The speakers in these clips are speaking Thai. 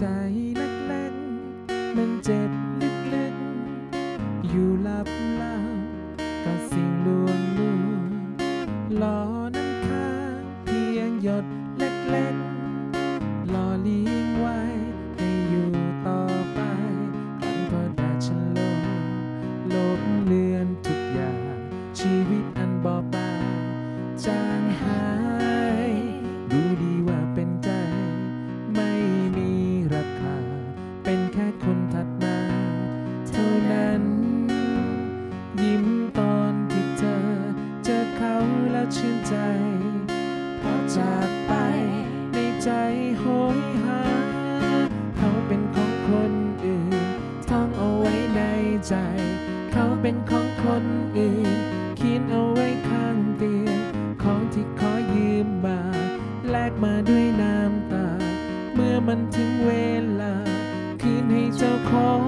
ใจเล็กๆมันเจ็บลึกๆอยู่ลับกับสิ่งลวงหล่อน้ำค้างเพียงหยดเล็กๆหล่อเลี้ยงไว้ให้อยู่ต่อไปครั้นพอแดดฉันลบเลือนทุกอย่างชีวิตอันบอบบางจางหายรู้ดีว่าเป็นใจไม่มีราคาเป็นแค่คนถัดมาเท่านั้นยิ้มตอนที่เจอเขาแล้วชื่นใจพอจากไปในใจโหยหาเขาเป็นของคนอื่นท่องเอาไว้ในใจเขาเป็นของคนอื่นเขียนเอาไว้ข้างเตียงของที่ขอยืมมาแลกมาด้วยน้ำตาเมื่อมันถึงเวลาคืนให้เจ้าของ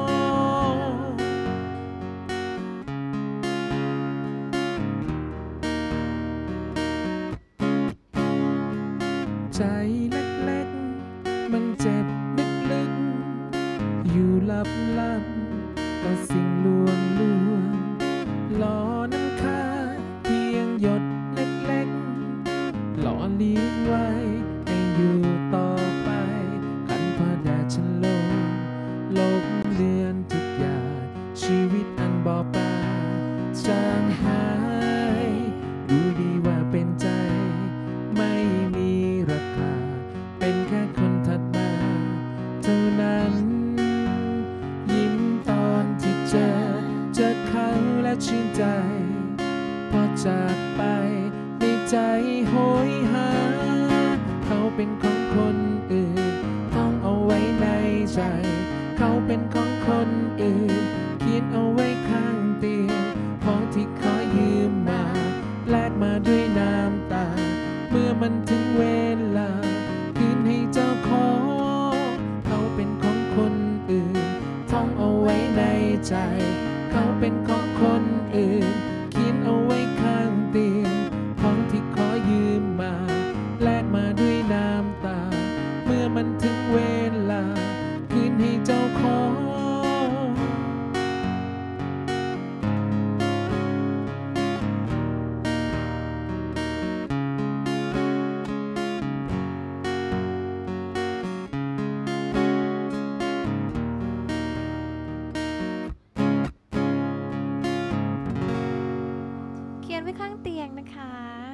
ใจเล็กๆมันเจ็บลึกๆอยู่ลับกับสิ่งลวงหล่อน้ำค้างเพียงหยดเล็กๆหล่อเลี้ยงไว้ให้อยู่ต่อไปคันพอแดดฉันลบเลือนทุกอย่างชีวิตอันบอบบางจางหายรู้ดีว่าเป็นใจไม่มีราคาเป็นแค่คนถัดมาเท่านั้นยิ้มตอนที่เจอเขาและชื่นใจพอจากไปในใจโหยหาเขาเป็นของคนอื่นท่องเอาไว้ในใจเขาเป็นของคนอื่นเขียนเอาไว้ข้างเตียงของที่ขอยืมมาแลกมาด้วยน้ำตาเมื่อมันถึงเวลาคืนให้เจ้าของเขาเป็นของคนอื่นท่องเอาไว้ในใจเขาเป็นของคนอื่นเขียนเอาไว้ข้างเตียงของที่ขอยืมมาแลกมาด้วยน้ำตาเมื่อมันถึงเวลาคืนให้เจ้าของเขียนไว้ข้างเตียงนะคะ